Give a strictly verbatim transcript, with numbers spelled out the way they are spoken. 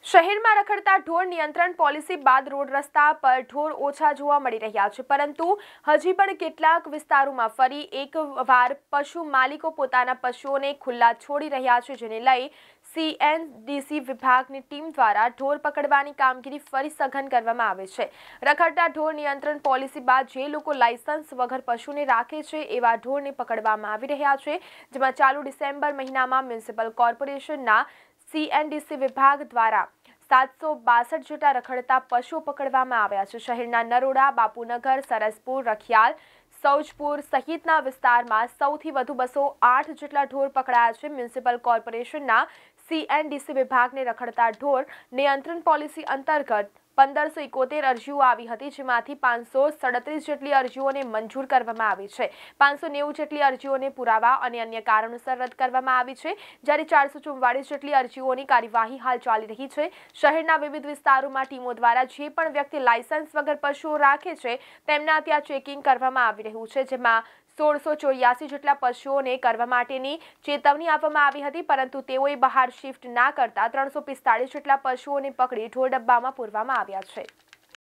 શહેરમાં રખડતા ઢોર નિયંત્રણ પોલિસી બાદ રોડ રસ્તા પર ઢોર ઓછા જોવા મળી રહ્યા છે, પરંતુ હજી પણ કેટલાક વિસ્તારોમાં ફરી એકવાર પશુ માલિકો પોતાના પશુઓને ખુલ્લા છોડી રહ્યા છે, જેને લઈ સીએનડીસી વિભાગની ટીમ દ્વારા ઢોર પકડવાની કામગીરી ફરી સઘન કરવામાં આવે છે। રખડતા ઢોર નિયંત્રણ પોલિસી બાદ જે લોકો લાયસન્સ વગર પશુને રાખે છે એવા ઢોરને પકડવામાં આવી રહ્યા છે, જેમાં ચાલુ ડિસેમ્બર મહિનામાં મ્યુનિસિપલ કોર્પોરેશનના સીએનડીસી વિભાગ દ્વારા સાતસો બાસઠ જેટલા રખડતા પશુઓ પકડવામાં આવ્યા છે। શહેરના નરોડા, બાપુનગર, સરસપુર, રખિયાલ, સૌજપુર સહિતના વિસ્તારમાં સૌથી વધુ બસો આઠ જેટલા ઢોર પકડાયા છે। મ્યુનિસિપલ કોર્પોરેશનના સીએનડીસી વિભાગને રખડતા ઢોર નિયંત્રણ પોલિસી અંતર્ગત પંદરસો ઇકોતેર અરજીઓ આવી હતી, જેમાંથી પાંચસો સડત્રીસ જેટલી અરજીઓને મંજૂર કરવામાં આવી છે। પાંચસો નેવું જેટલી અરજીઓને પુરાવા અને અન્ય કારણોસર રદ કરવામાં આવી છે, જ્યારે ચારસો ચુમ્વાળીસ જેટલી અરજીઓની કાર્યવાહી હાલ ચાલી રહી છે। શહેરના વિવિધ વિસ્તારોમાં ટીમો દ્વારા જે પણ વ્યક્તિ લાયસન્સ વગર પશુઓ રાખે છે તેમના ત્યાં ચેકિંગ કરવામાં આવી રહ્યું છે, જેમાં સોળસો ચોર્યાસી જેટલા પશુઓને કરવા માટેની ચેતવણી આપવામાં આવી હતી, પરંતુ તેઓએ બહાર શિફ્ટ ના કરતા ત્રણસો પિસ્તાળીસ જેટલા પશુઓને પકડી ઢોર ડબ્બામાં પૂરવામાં આવ્યા છે।